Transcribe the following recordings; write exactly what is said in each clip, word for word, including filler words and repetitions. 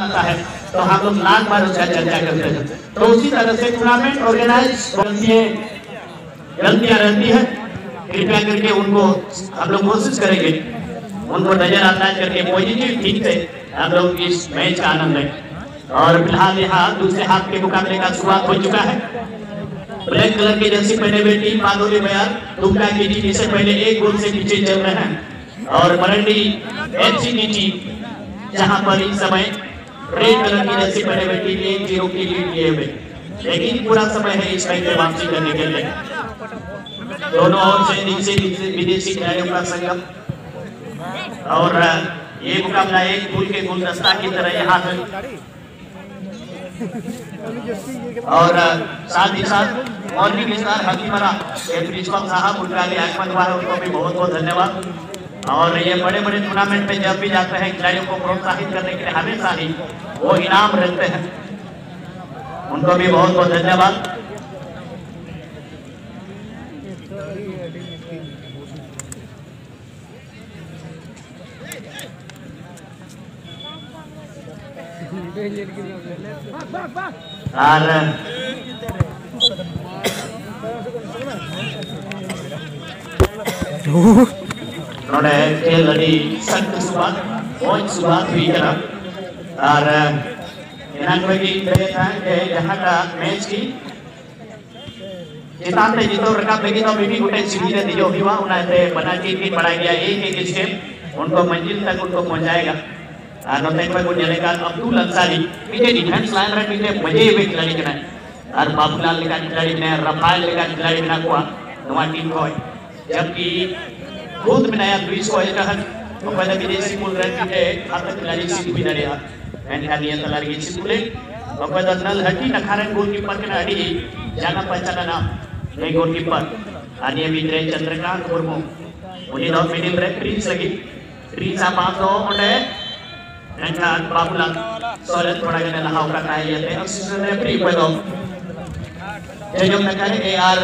आता है तो हम लोग लाख बार उसका चर्चा करते हैं। तो उसी तरह से टूर्नामेंट ऑर्गेनाइज गलतियां रहती है, कृपया करके उनको हम लोग कोशिश करेंगे उनको नजरअंदाज करके पॉजिटिव ठीक से हम लोग इस मैच का आनंद लें। और फिलहाल यहाँ दूसरे हाफ के मुकाबले का शुरुआत हो चुका है। ब्लैक कलर की जर्सी पहने हुए टीम बादोली बयार दुमका की टीम इससे पहले एक गोल से पीछे चल रहे हैं और मरंडी एफसी की टीम जहां पर इस समय रेड कलर की जर्सी पहने हुए टीम एक जीरो की लीड लिए हुए, लेकिन पूरा समय है इस मैच में वापसी करने के लिए। दोनों ओर से देशी विदेशी खिलाड़ियों का संगम और ये मुकाबला एक फूल के गुलदस्ता की तरह यहाँ है। और साथ ही साथ मॉर्निंग स्टार हकीमरा के प्रिंसिपल साहब उनका भी आगमन हुआ है, उनको भी बहुत बहुत धन्यवाद। और ये बड़े बड़े टूर्नामेंट में जब भी जाते हैं खिलाड़ियों को प्रोत्साहित करने के लिए हमेशा ही वो इनाम रखते हैं, उनको भी बहुत बहुत धन्यवाद। और नोड़े खेल लड़ी सख्त शुरुआत बहुत शुरुआत हुई है और इनाम बगी देखा है जहाँ का मैच की जिताते जितो रखा बगी तो बीबी गुटे सीधी ने दियो हुआ उन्हें बना टीम की बढ़ाई गया एक एक स्टेप उनको मंजिल तक उनको पहुंचाएगा। नोटेक में गुड जलेगा अब्दुल अंसारी पीछे डिफेंस लाइन रख पीछे मजे हुए खिलाड़ी के ना और बाबूलाल लेका खिलाड़ी ने रफाल लेका खिलाड़ी ना कुआ नवा टीम को जबकि खुद में नया दुई सौ एक हन तो पहले विदेशी मूल रन के खाता खिलाड़ी सीट भी नरे एंड का नियंत्रण तलार की सीट ले तो पहले नल हटी नखारन गोलकीपर के नाड़ी जाना पहचाना नाम नहीं गोलकीपर आनिया विद्रे चंद्रकांत मुर्मू उन्हीं दो मिडिल ब्रेक प्रिंस लगी प्रिंस आप आप दो उन्हें एंड बाबूलाल सोलह थोड़ा गने लहाव का काय ये थे असिस्टेंट रेफरी पे दो ये जो मैं कह ए आर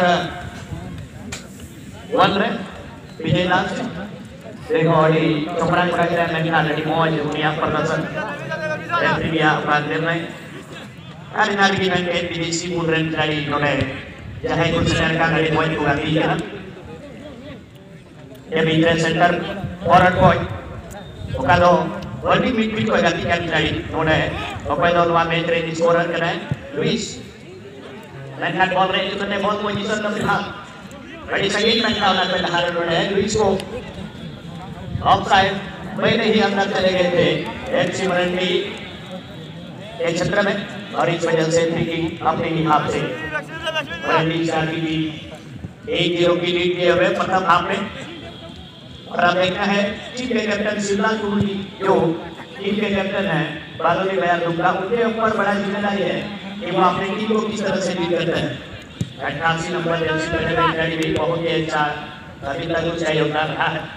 वन रे विजय लाल से देखो अड़ी चोपड़ा चोपड़ा के मैं ना लड़ी मौज दुनिया प्रदर्शन रेफरी भी आपका निर्णय अरे ना लगी मैं के विदेशी मूल रन खिलाड़ी नोड़े जहाँ कुछ लड़का लड़ी मौज को गाती है ये विजय सेंटर फॉरवर्ड बॉय ओका दो वर्ल्ड मिडफील्ड को गति कर खिलाड़ी नोड़े ओका दो नवा मैच रे स्कोरर करे लुइस लाइन हाथ बॉल रे इतने बहुत पोजीशन में फिलहाल बड़ी संगीत में खिलाना पे नहार नोड़े लुइस को ऑफसाइड पहले ही अंदर चले गए थे एफसी मरंडी के क्षेत्र में और इस वजह से फ्री अपने ही हाथ से मरंडी चार की एक जीरो की लीड लिए हुए प्रथम हाफ में। और अब देखना है टीम के कैप्टन शिवलाल गुरु जो टीम के कैप्टन है बादोली बयार दुमका उनके ऊपर बड़ा जिम्मेदारी है कि वो अपनी टीम को किस तरह से लीड करते हैं। अट्ठासी नंबर जर्सी पहने हुए खिलाड़ी भी बहुत ही अच्छा अभी तक ऊंचा योगदान रहा है।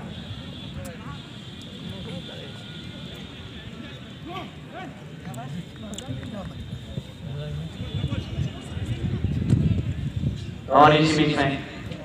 और इस बीच में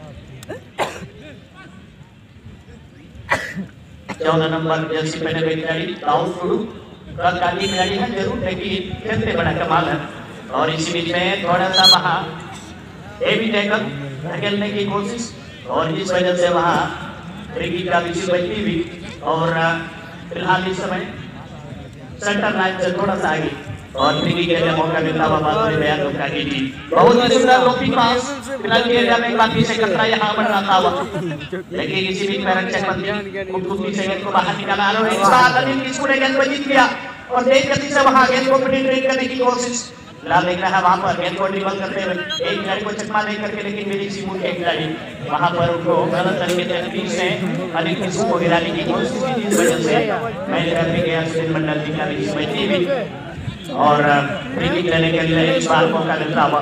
चौदह नंबर जर्सी पहने हुए खिलाड़ी दाऊद टुडू काली खिलाड़ी है जरूर लेकिन खेलते बड़ा कमाल है। और इसी बीच में थोड़ा सा वहाँ ए भी टैकल धकेलने की कोशिश और इस वजह से वहाँ फ्री का विषय बचती हुई और फिलहाल इस समय सेंटर लाइन से थोड़ा सा आगे और फ्री के लिए मौका मिलता हुआ बादोली बयार दुमका की टीम बहुत ही सुंदर लॉपिंग पास फिलहाल के एरिया में काफी से खतरा यहाँ बढ़ रहा था लेकिन इसी बीच में रक्षक बंदी खूबसूरती से गेंद को बाहर निकाला और इस बार अनिल किस्कू ने गेंद को जीत लिया और तेज गति से वहाँ गेंद को पेनिट्रेट करने की कोशिश फिलहाल देख रहा है वहाँ पर गेंद को ड्रिबल करते हुए एक खिलाड़ी को चकमा नहीं करके लेकिन विदेशी मूल के खिलाड़ी वहाँ पर उनको गलत तरीके से बीच से अनिल किस्कू को गिराने की कोशिश की जिस वजह से मैच रेफरी के अश्विन मंडल की का विषय बचती हुई और फ्री किक लेने के लिए इस बार मौका मिलता हुआ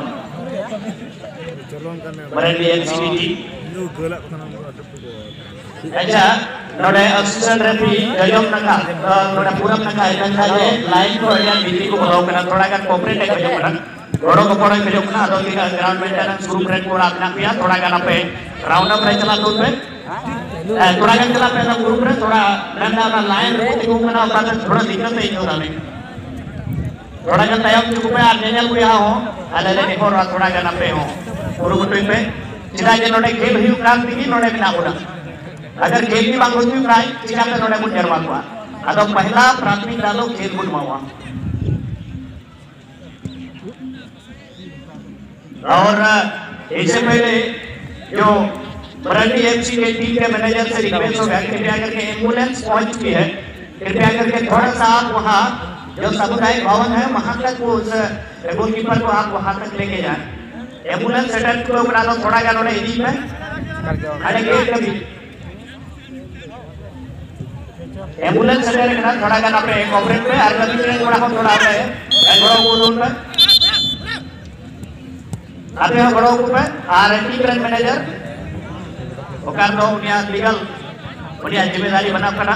मरंडी एफसी की अच्छा नोड़े असिस्टेंट रेफरी जयम नका नोड़े पूरम नका इतना जे लाइन को या बिजली को बोलाओ करना थोड़ा का कोऑपरेट है जो करना रोडो को पड़े पे जो करना तो कि ग्राउंड मेंटेनेंस ग्रुप रेड को अपना पिया थोड़ा का ना पे राउंड अप रहे चला तो पे थोड़ा का चला पे ना ग्रुप रे थोड़ा रन ना लाइन को को करना अपना थोड़ा दिक्कत है जो हमें थोड़ा गन तयम चुकु पे आर नेनल को यहाँ हो आले ले निकोर रा थोड़ा गन पे हो पुरु गुटुई पे चिदा जे नोडे खेल हुई काम दिगी नोडे बिना बोला अगर खेल की बात होती प्राय चिदा पे नोडे मुन जरवा हुआ अदो पहला प्राथमिक डालो खेल गुड मावा और इससे पहले जो बरंडी एफसी के टीम के मैनेजर से रिक्वेस्ट हो गया कृपया करके एम्बुलेंस पहुंच चुकी है कृपया करके थोड़ा सा आप वहाँ जो सामुदायिक भवन है वहाँ तक वो उस गोलकीपर को आप वहाँ तक लेके जाए एम्बुलेंस सेटल को बना लो थोड़ा गा लोने इदी में खाने गेट कभी एम्बुलेंस सेटल करना थोड़ा गा अपने कॉर्पोरेट में हर कभी ट्रेन थोड़ा हम थोड़ा पे थोड़ा वो लोन पे आते हैं बड़ों को पे R N T brand manager ओकार दो उन्हें लीगल उन्हें जिम्मेदारी बना पड़ा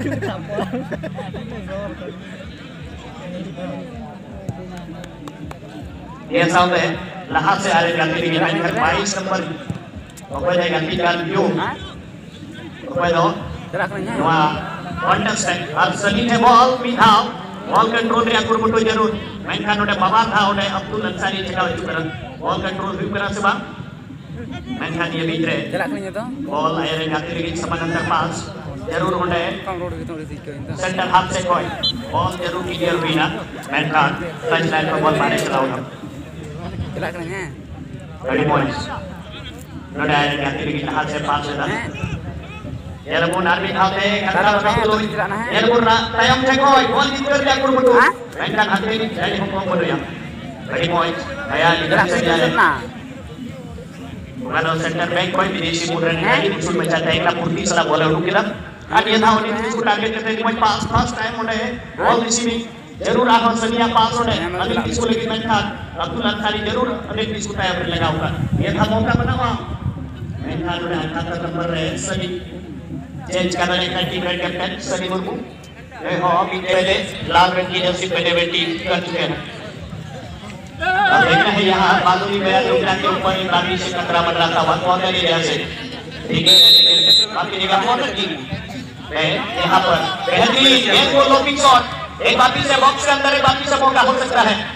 ये सब है लहा से आ रहे जाते हैं यहाँ पर बाईस नंबर ओपर जाएगा तीन क्यों ओपर दो वहाँ कॉन्टेस्ट अब सनी ने बॉल बिठाओ बॉल कंट्रोल रे अकुर मुटो जरूर मैं खान उन्हें बाबा था उन्हें अब्दुल अंसारी जगह चुकर बॉल कंट्रोल भी करा से बात मैं खान ये बीच रहे बॉल आए रहे जाते लेकिन समानांतर पास जरूर उन्हें सेंटर हाफ से कोई बॉल जरूर क्लियर हुई ना मैं खान टच लाइन पर बॉल मारे चलाओ हम बड़ी पॉइंट्स नोट आए रहे जाते लेकिन हाथ से पास होता Yerabun arbi thate kata kata Yerabun tayam se koi ball jitter dia kur mutu mainkan hati ini dari Hong Kong bodo ya bagi points saya leader saja bukan center back koi विदेशी मुद्रण है उsul mencatat एकला पूर्ति salah bola उठू किला आज ये था उन्हें इसको टारगेट करते हैं कि पास फर्स्ट टाइम होने हैं बॉल रिसीविंग जरूर आप सनिया पास होने अगले इसको लेकिन मैं था अब्दुल अंसारी जरूर अगले इसको तैयार कर लगा होगा ये था मौका बना हुआ मैं था उन्हें हाथ का नंबर है सनी चेंज करना है टीम का कैप्टन सनी मुर्मू ये हो अभी पहले लाल रंग की जर्सी पहने हुए टीम कर चुके हैं अब देखना है यहाँ बालूरी मेरा लोकला के ऊपर बाकी से खतरा बन रहा था वन पॉइंट की वजह से ठीक है बाकी जगह बहुत अच्छी है यहाँ पर बेहतरीन एक गोल लॉकिंग शॉट एक बाकी से बॉक्स के अंदर एक बाकी से मौका हो सकता है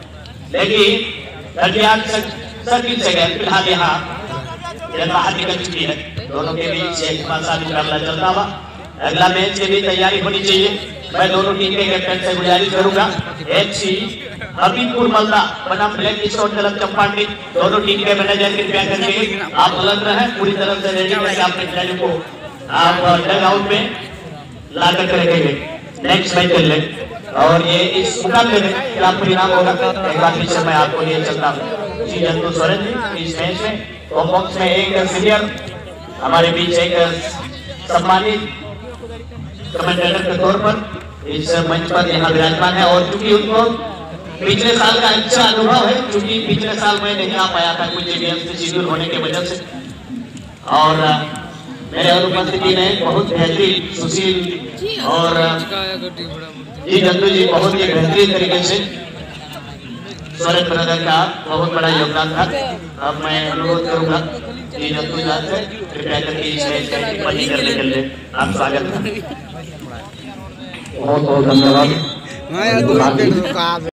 लेकिन दरमियान सर्किल से गए फिलहाल यहाँ बाहर निकल चुकी है दोनों के बीच एक पासा मुकाबला चलता हुआ अगला मैच की भी तैयारी होनी चाहिए मैं दोनों टीम के कैप्टन से गुजारिश करूंगा एफसी हबीबपुर मलदा बनाम ब्लैक स्टोन क्लब चंपाटी दोनों टीम के मैनेजर कृपया करके आप अलर्ट रहें पूरी तरह से रेडी करके अपने खिलाड़ियों को आप डग आउट में ला कर रखेंगे नेक्स्ट मैच खेल ले और ये इस मुकाबले में क्या परिणाम होगा एक बार फिर से मैं आपको लिए चलता हूँ जी जंतु सोरेन जी इस मैच में तो बॉक्स में एक सीनियर हमारे बीच एक सम्मानित कमेंटेटर के तौर पर इस मंच पर यहाँ विराजमान है और चूंकि उनको पिछले साल का अच्छा अनुभव है क्योंकि पिछले साल मैं नहीं आ पाया था कुछ गेम्स से शेड्यूल होने की वजह से और मेरे अनुपस्थिति ने बहुत बेहतरीन सुशील और जी जंतु जी बहुत ही बेहतरीन तरीके से सोरेन ब्रदर का बहुत बड़ा योगदान था अब मैं अनुरोध करूंगा कि जंतु जाते कृपया करके इस मैच का टिप्पणी करने के लिए आप स्वागत हैं बहुत बहुत धन्यवाद।